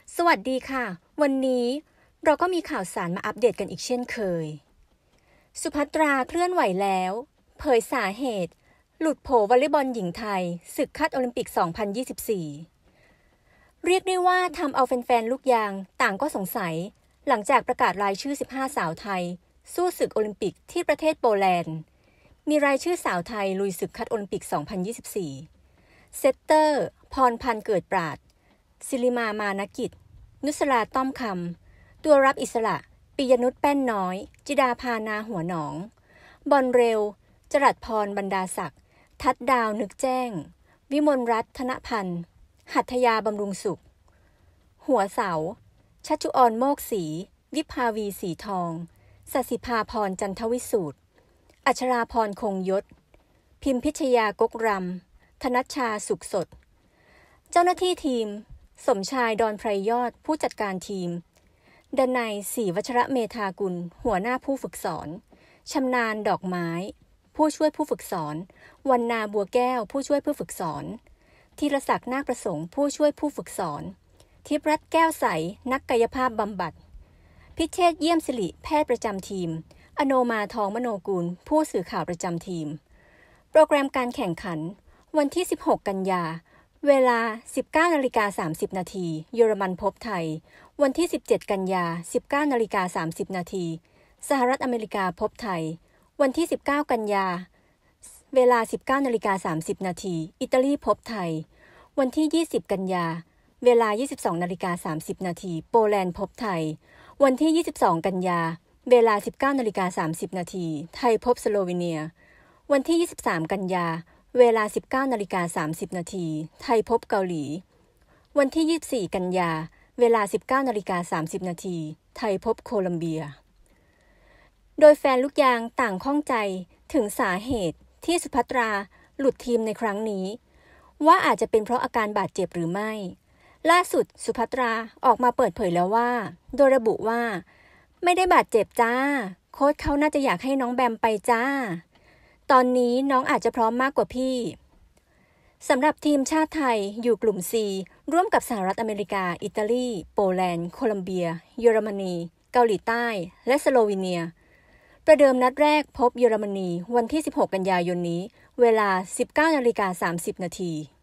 สวัสดีค่ะ วันนี้เราก็มีข่าวสารมาอัปเดตกันอีกเช่นเคย สุภัตราเคลื่อนไหวแล้ว เผยสาเหตุ หลุดโผวอลเลย์บอลหญิงไทยศึกคัดโอลิมปิก 2024 เรียกได้ว่าทำเอาแฟนๆ ลูกยางต่างก็สงสัย หลังจากประกาศรายชื่อ 15 สาวไทย สู้ศึกโอลิมปิกที่ประเทศโปแลนด์ มีรายชื่อสาวไทยลุยศึกคัดโอลิมปิก 2024 เซตเตอร์ พรพันธ์เกิดปราด ศิริมามานกิจ นุสราต้อมคำ ตัวรับอิสระ ปิยนุชแป้นน้อย จิดาภานาหัวหนอง บอลเร็ว จรัสพรบรรดาศักดิ์ ทัดดาวนึกแจ้ง วิมลรัตน์ธนพันธ์ หัตถยาบำรุงสุข หัวเสา ชัชชุอรโมกศรี วิภาวีสีทอง สศิภาพรจันทวิสูตร อัชราพรคงยศ พิมพิชยากกรำ ธนัชชาสุขสด เจ้าหน้าที่ทีม สมชายดอนไพรยอดผู้จัดการทีมดนัยศรีวัชระเมธากุลหัวหน้าผู้ฝึกสอนชำนาญดอกไม้ผู้ช่วยผู้ฝึกสอนวรรณาบัวแก้วผู้ช่วยผู้ฝึกสอนธีรศักดิ์นาคประสงค์ผู้ช่วยผู้ฝึกสอนทิพย์รัตน์แก้วใสนักกายภาพบำบัดพิเชษฐ์เยี่ยมสิริแพทย์ประจำทีมอโนมาทองมโนกูลผู้สื่อข่าวประจำทีมโปรแกรมการแข่งขันวันที่ 16 กันยาเวลา 19:30 นาทีเยอรมันพบไทยวันที่ 17 กันยา 19:30 นาทีสหรัฐอเมริกาพบไทยวันที่ 19 กันยาเวลา 19:30 นาทีอิตาลีพบไทยวันที่ 20 กันยาเวลา 22:30 นาทีโปแลนด์พบไทยวันที่ 22 กันยาเวลา 19:30 นาทีไทยพบสโลวีเนียวันที่ 23 กันยาเวลา 19:30 นาทีไทยพบเกาหลีวันที่ 24 กันยาเวลา 19:30 นาทีไทยพบโคลัมเบียโดยแฟนลูกยางต่างข้องใจถึงสาเหตุที่สุภัตราหลุดทีมในครั้งนี้ว่าอาจจะเป็นเพราะอาการบาดเจ็บหรือไม่ล่าสุดสุภัตราออกมาเปิดเผยแล้วว่าโดยระบุว่าไม่ได้บาดเจ็บจ้าโค้ชเขาน่าจะอยากให้น้องแบมไปจ้าตอนนี้น้องอาจจะพร้อมมากกว่าพี่สำหรับทีมชาติไทยอยู่กลุ่ม C ร่วมกับสหรัฐอเมริกาอิตาลีโปแลนด์โคลัมเบียเยอรมนีเกาหลีใต้และสโลวีเนียประเดิมนัดแรกพบเยอรมนีวันที่ 16 กันยายนนี้เวลา 19:30 นาที